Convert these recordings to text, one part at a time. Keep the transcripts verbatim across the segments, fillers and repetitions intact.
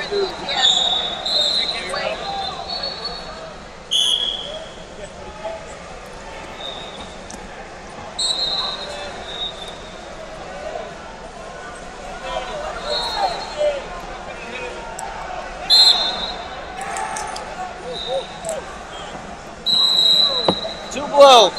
Two blue.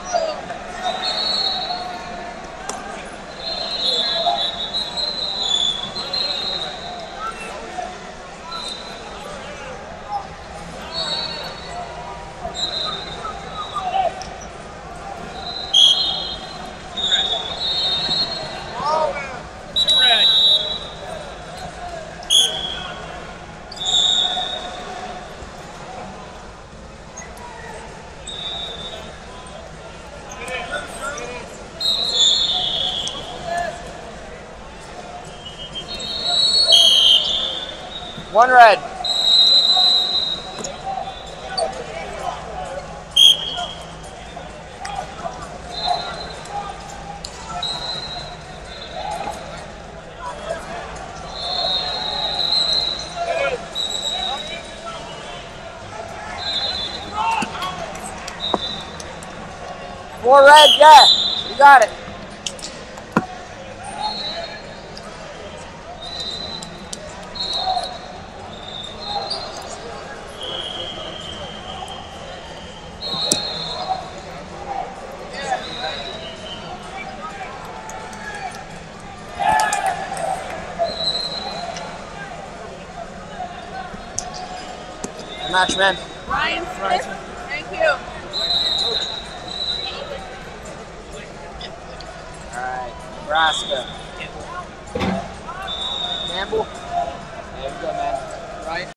One red. Four red, yeah, you got it. Match, man. Ryan Smith, thank you. All right, Nebraska. Campbell. There you go, man. Right.